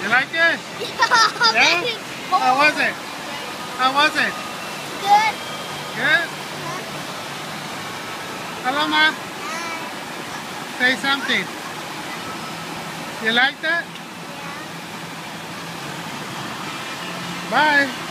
You like it? Yeah? How was it? How was it? Good. Good? Hello, Ma. Say something. You like that? Bye.